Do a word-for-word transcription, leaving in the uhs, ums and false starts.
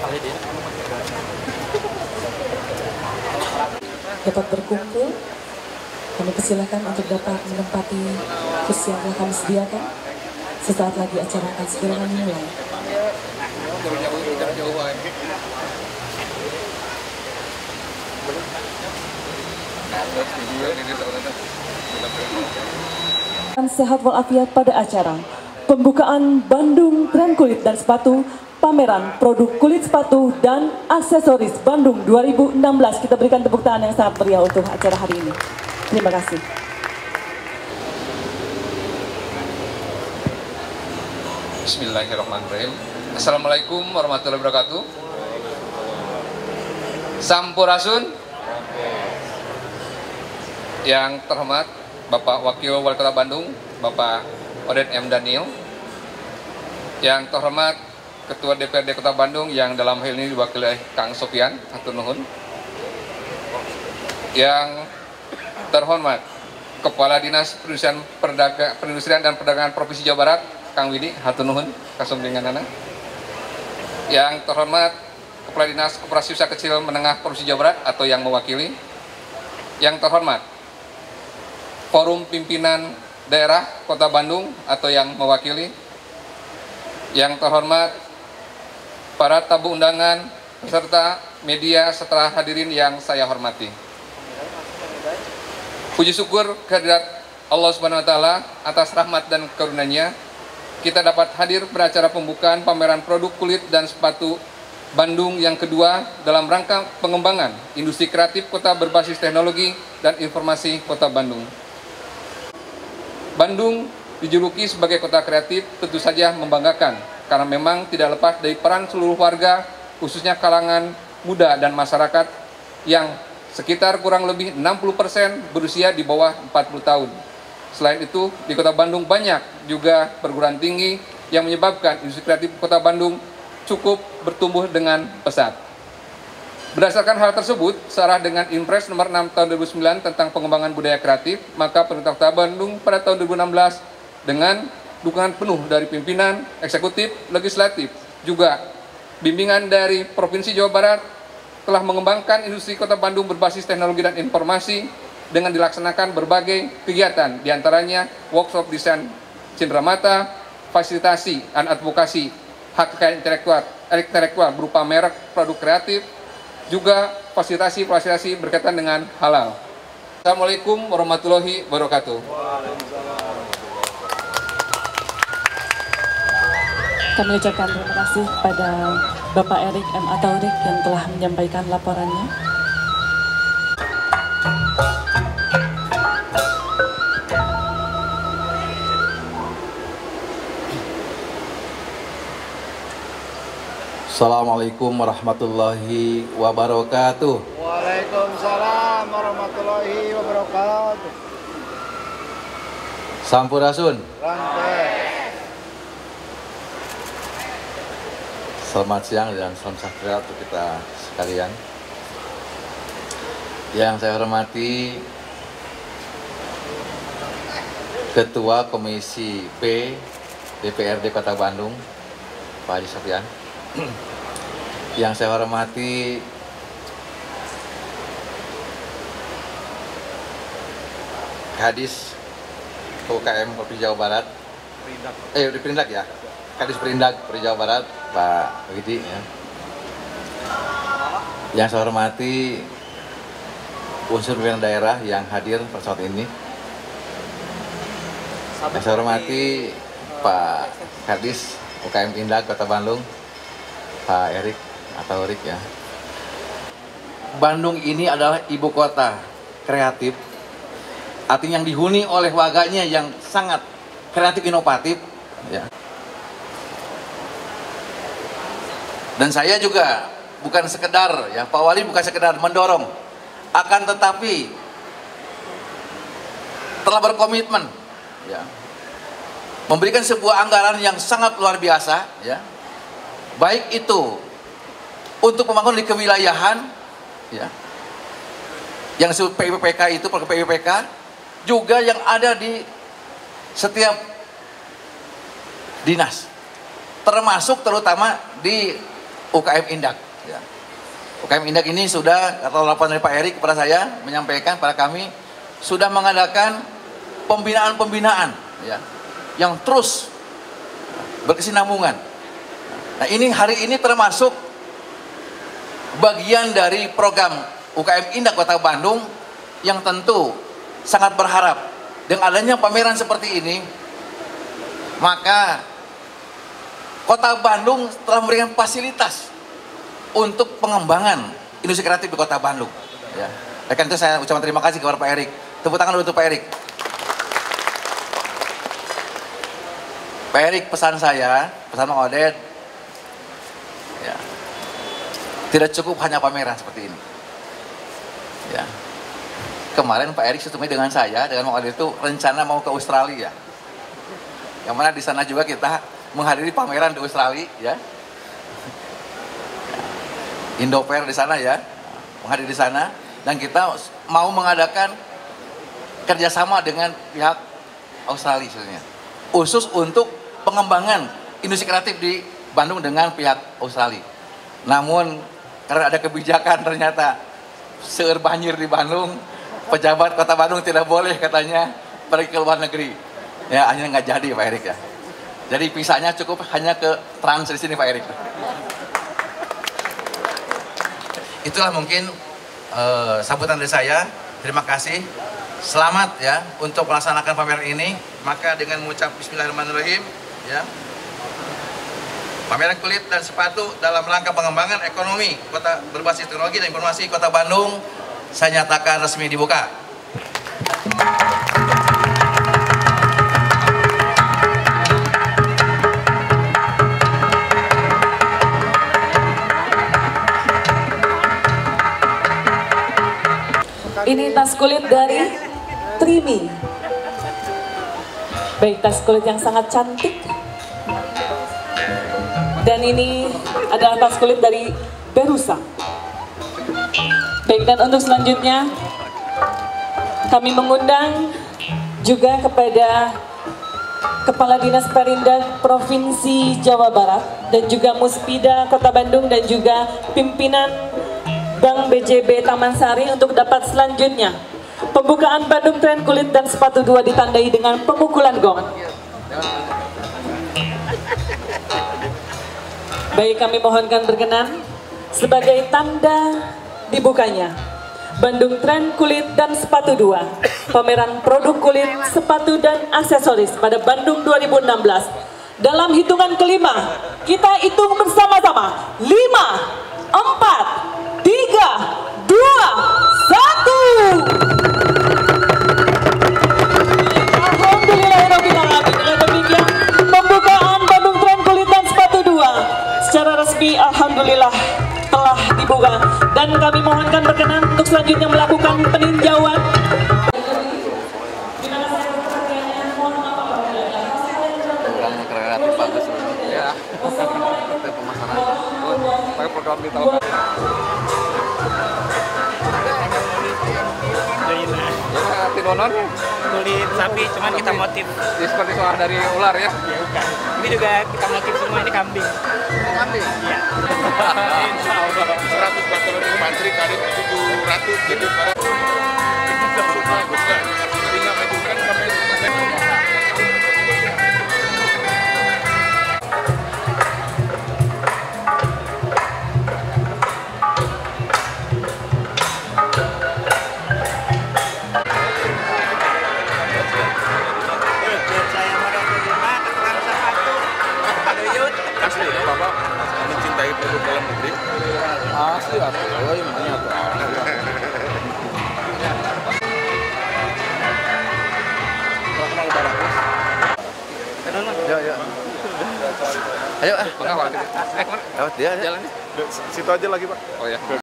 dapat berkumpul. Kami persilahkan untuk dapat menempati kursi yang telah kami sediakan. Sesaat lagi acara akan segera dimulai. Sehat walafiat pada acara pembukaan Bandung Tren Kulit dan Sepatu, pameran produk kulit sepatu dan aksesoris Bandung dua ribu enam belas. Kita berikan tepuk tangan yang sangat meriah untuk acara hari ini. Terima kasih. Bismillahirrahmanirrahim. Assalamualaikum warahmatullahi wabarakatuh. Sampurasun. Yang terhormat Bapak Wakil Wali Kota Bandung, Bapak Oden M. Daniel. Yang terhormat Ketua D P R D Kota Bandung yang dalam hal ini diwakili oleh Kang Sofian, hatur nuhun. Yang terhormat Kepala Dinas Perindustrian, Perdaga, Perindustrian dan Perdagangan Provinsi Jawa Barat, Kang Widi, hatur nuhun, kasumlinganana. Yang terhormat Kepala Dinas Koperasi Usaha Kecil Menengah Provinsi Jawa Barat atau yang mewakili. Yang terhormat Forum Pimpinan Daerah Kota Bandung atau yang mewakili. Yang terhormat para tamu undangan serta media setelah hadirin yang saya hormati. Puji syukur kehadirat Allah Subhanahu wa taala atas rahmat dan karunia-Nya kita dapat hadir pada acara pembukaan pameran produk kulit dan sepatu Bandung yang kedua dalam rangka pengembangan industri kreatif kota berbasis teknologi dan informasi Kota Bandung. Bandung dijuluki sebagai kota kreatif tentu saja membanggakan karena memang tidak lepas dari peran seluruh warga, khususnya kalangan muda dan masyarakat yang sekitar kurang lebih enam puluh persen berusia di bawah empat puluh tahun. Selain itu, di Kota Bandung banyak juga perguruan tinggi yang menyebabkan industri kreatif Kota Bandung cukup bertumbuh dengan pesat. Berdasarkan hal tersebut, searah dengan Impres nomor enam tahun dua ribu sembilan tentang pengembangan budaya kreatif, maka pemerintah Kota Bandung pada tahun dua ribu enam belas dengan dukungan penuh dari pimpinan, eksekutif, legislatif, juga bimbingan dari Provinsi Jawa Barat telah mengembangkan industri Kota Bandung berbasis teknologi dan informasi dengan dilaksanakan berbagai kegiatan, diantaranya workshop desain cenderamata, fasilitasi dan advokasi hak kekayaan intelektual, intelektual berupa merek produk kreatif, juga fasilitasi-fasilitasi berkaitan dengan halal. Assalamualaikum warahmatullahi wabarakatuh. Kami ucapkan terima kasih kepada Bapak Erik M. Ataurik yang telah menyampaikan laporannya. Assalamualaikum warahmatullahi wabarakatuh. Waalaikumsalam warahmatullahi wabarakatuh. Sampurasun. Rantai. Selamat siang dan salam sejahtera untuk kita sekalian. Yang saya hormati Ketua Komisi B D P R D Kota Bandung, Pak Haji Sofian. Yang saya hormati Kadis U K M Provinsi Jawa Barat, eh di Perindak ya, Kadis Perindak Provinsi Jawa Barat, Pak Widi. Ya. Yang saya hormati unsur pimpinan daerah yang hadir pada saat ini. Yang saya hormati Pak Kadis U K M Indak Kota Bandung, Pak Erik atau Erik ya. Bandung ini adalah ibu kota kreatif, artinya yang dihuni oleh warganya yang sangat kreatif inovatif ya. Dan saya juga bukan sekedar ya, Pak Wali bukan sekedar mendorong, akan tetapi telah berkomitmen ya, memberikan sebuah anggaran yang sangat luar biasa ya. Baik itu untuk membangun di kewilayahan ya, yang P W P K itu P W P K, juga yang ada di setiap dinas, termasuk terutama di U K M Indak. Ya. U K M Indak ini sudah, atau laporan dari Pak Erik kepada saya menyampaikan pada kami sudah mengadakan pembinaan-pembinaan ya, yang terus berkesinambungan. Nah ini hari ini termasuk bagian dari program U K M Indak Kota Bandung yang tentu sangat berharap dengan adanya pameran seperti ini, maka Kota Bandung telah memberikan fasilitas untuk pengembangan industri kreatif di Kota Bandung. Ya. Oleh karena itu saya ucapkan terima kasih kepada Pak Erik. Tepuk tangan dulu untuk Pak Erik. Pak Erik, pesan saya, pesan Mang Odet, ya, tidak cukup hanya pameran seperti ini. Ya. Kemarin Pak Erik ketemu dengan saya, dengan Mang Odet itu rencana mau ke Australia. Yang mana di sana juga kita menghadiri pameran di Australia, ya. Indofair di sana ya, menghadiri di sana, dan kita mau mengadakan kerjasama dengan pihak Australia sebenarnya, khusus untuk pengembangan industri kreatif di Bandung dengan pihak Australia. Namun karena ada kebijakan ternyata seueur banjir di Bandung, pejabat Kota Bandung tidak boleh katanya pergi ke luar negeri. Ya akhirnya nggak jadi Pak Erik ya. Jadi pisahnya cukup hanya ke Trans di sini Pak Erik. Itulah mungkin uh, sambutan dari saya. Terima kasih. Selamat ya untuk melaksanakan pameran ini. Maka dengan mengucap Bismillahirrahmanirrahim, ya. Pameran kulit dan sepatu dalam rangka pengembangan ekonomi kota berbasis teknologi dan informasi Kota Bandung saya nyatakan resmi dibuka. Ini tas kulit dari Trimi. Baik, tas kulit yang sangat cantik. Dan ini adalah tas kulit dari Berusa. Baik, dan untuk selanjutnya kami mengundang juga kepada Kepala Dinas Perindak Provinsi Jawa Barat dan juga Muspida Kota Bandung dan juga pimpinan Bank B J B Taman Sari untuk dapat selanjutnya pembukaan Bandung Tren Kulit dan Sepatu dua ditandai dengan pemukulan gong. Baik, kami mohonkan berkenan sebagai tanda dibukanya Bandung Tren Kulit dan Sepatu dua, pameran produk kulit, sepatu dan aksesoris pada Bandung dua ribu enam belas. Dalam hitungan kelima, kita hitung bersama-sama. Lima, empat, tiga, dua, satu. Alhamdulillahirrahmanirrahim. Dengan demikian pembukaan Bandung Tren Kulit dan Sepatu dua secara resmi alhamdulillah telah dibuka, dan kami mohonkan berkenan untuk selanjutnya melakukan peninjauan. Kreatif bagus ya. Pemasaran. Pakai program di tahun. Ya, tidonon kulit sapi, cuman kita motif. Ini seperti soal dari ular ya. Ya bukan. Ini juga kita motif semua, ini kambing. Kambing. Iya. Insya Allah seratus bakal dari mantri kali tujuh ratus jadi para kita suka bukan tinggal majukan sampai sampai asli ya Bapak mencintai produk dalam negeri. Asli asli, oh ini banyak tuh. Ya ya. Ayo ah. Mengawal. Eh, mana? Lewat dia. Jalan. Situ aja lagi Pak. Oh ya.